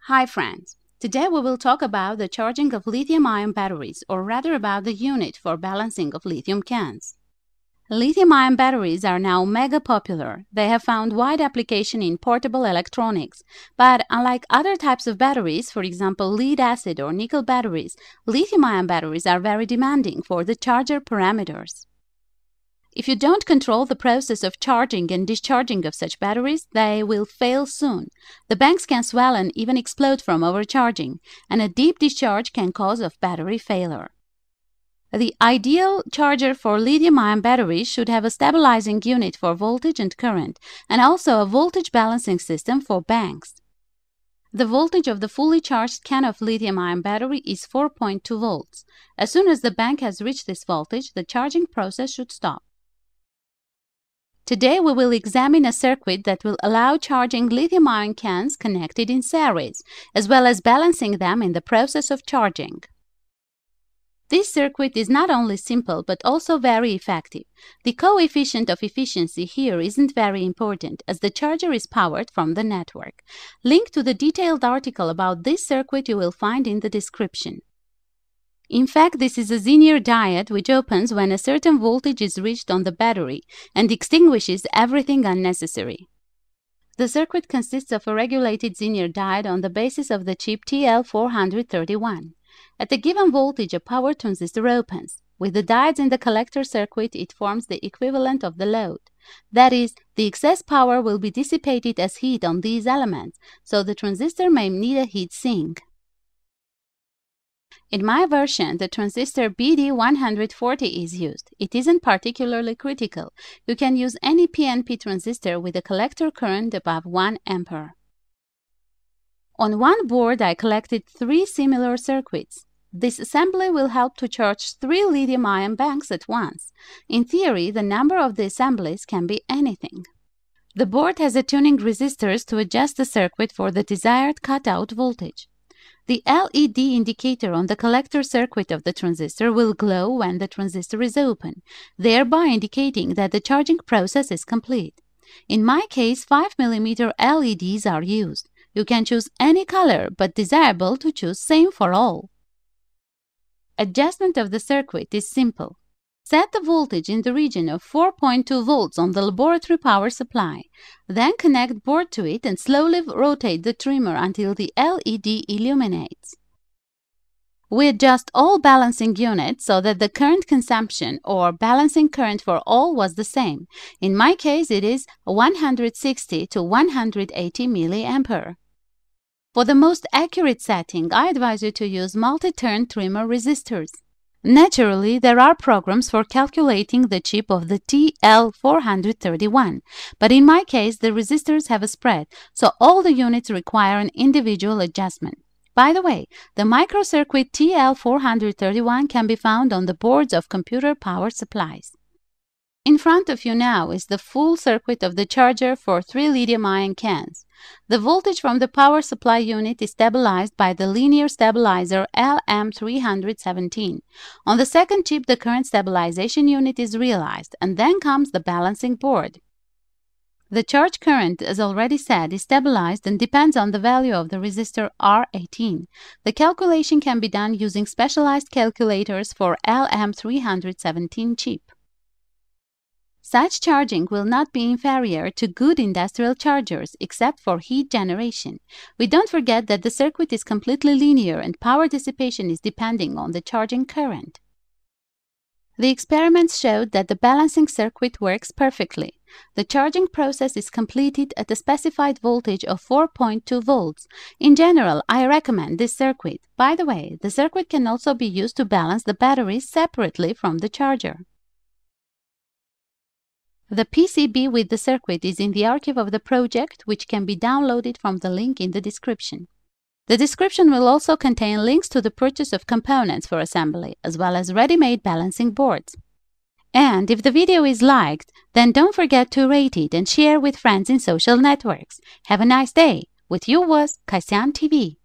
Hi friends! Today we will talk about the charging of lithium-ion batteries, or rather about the unit for balancing of lithium cans. Lithium-ion batteries are now mega popular. They have found wide application in portable electronics. But unlike other types of batteries, for example lead-acid or nickel batteries, lithium-ion batteries are very demanding for the charger parameters. If you don't control the process of charging and discharging of such batteries, they will fail soon. The banks can swell and even explode from overcharging, and a deep discharge can cause of battery failure. The ideal charger for lithium-ion batteries should have a stabilizing unit for voltage and current, and also a voltage balancing system for banks. The voltage of the fully charged can of lithium-ion battery is 4.2 volts. As soon as the bank has reached this voltage, the charging process should stop. Today we will examine a circuit that will allow charging lithium-ion cans connected in series, as well as balancing them in the process of charging. This circuit is not only simple but also very effective. The coefficient of efficiency here isn't very important, as the charger is powered from the network. Link to the detailed article about this circuit you will find in the description. In fact, this is a Zener diode which opens when a certain voltage is reached on the battery and extinguishes everything unnecessary. The circuit consists of a regulated Zener diode on the basis of the chip TL431. At a given voltage, a power transistor opens. With the diodes in the collector circuit, it forms the equivalent of the load. That is, the excess power will be dissipated as heat on these elements, so the transistor may need a heat sink. In my version, the transistor BD140 is used. It isn't particularly critical. You can use any PNP transistor with a collector current above 1 ampere. On one board, I collected 3 similar circuits. This assembly will help to charge 3 lithium-ion banks at once. In theory, the number of the assemblies can be anything. The board has a tuning resistors to adjust the circuit for the desired cutout voltage. The LED indicator on the collector circuit of the transistor will glow when the transistor is open, thereby indicating that the charging process is complete. In my case, 5mm LEDs are used. You can choose any color, but desirable to choose same for all. Adjustment of the circuit is simple. Set the voltage in the region of 4.2 volts on the laboratory power supply. Then connect board to it and slowly rotate the trimmer until the LED illuminates. We adjust all balancing units so that the current consumption or balancing current for all was the same. In my case, it is 160 to 180 mA. For the most accurate setting, I advise you to use multi-turn trimmer resistors. Naturally, there are programs for calculating the chip of the TL431, but in my case, the resistors have a spread, so all the units require an individual adjustment. By the way, the microcircuit TL431 can be found on the boards of computer power supplies. In front of you now is the full circuit of the charger for 3 lithium-ion cans. The voltage from the power supply unit is stabilized by the linear stabilizer LM317. On the second chip, the current stabilization unit is realized, and then comes the balancing board. The charge current, as already said, is stabilized and depends on the value of the resistor R18. The calculation can be done using specialized calculators for LM317 chip. Such charging will not be inferior to good industrial chargers except for heat generation. We don't forget that the circuit is completely linear and power dissipation is depending on the charging current. The experiments showed that the balancing circuit works perfectly. The charging process is completed at a specified voltage of 4.2 volts. In general, I recommend this circuit. By the way, the circuit can also be used to balance the batteries separately from the charger. The PCB with the circuit is in the archive of the project, which can be downloaded from the link in the description. The description will also contain links to the purchase of components for assembly, as well as ready-made balancing boards. And if the video is liked, then don't forget to rate it and share with friends in social networks. Have a nice day! With you was Kaisyan TV.